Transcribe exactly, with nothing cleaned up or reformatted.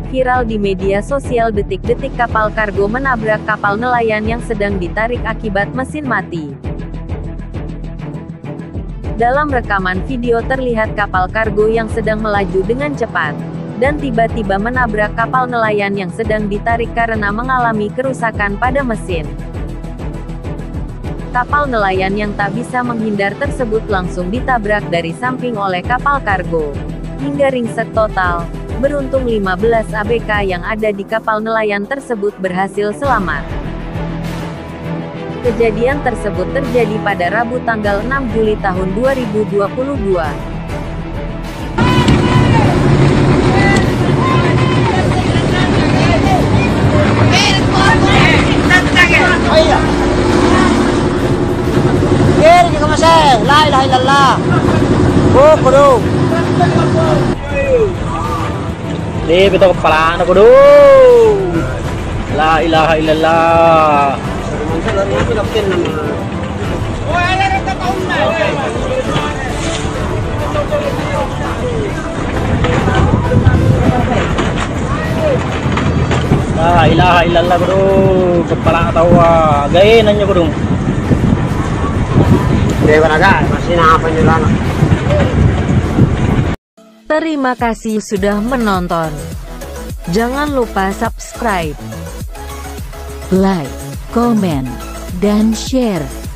Viral di media sosial, detik-detik kapal kargo menabrak kapal nelayan yang sedang ditarik akibat mesin mati. Dalam rekaman video terlihat kapal kargo yang sedang melaju dengan cepat, dan tiba-tiba menabrak kapal nelayan yang sedang ditarik karena mengalami kerusakan pada mesin. Kapal nelayan yang tak bisa menghindar tersebut langsung ditabrak dari samping oleh kapal kargo. Hingga ringsek total. Beruntung lima belas A B K yang ada di kapal nelayan tersebut berhasil selamat. Kejadian tersebut terjadi pada Rabu tanggal enam Juli tahun dua ribu dua puluh dua. La ilaha illallah. Oh, kudu. Di betul kepala anak kudu. La ilaha illallah. La ilaha illallah kudu. Kepala tawa. Gain nanya kudu. Terima kasih sudah menonton. Jangan lupa subscribe, like, komen, dan share.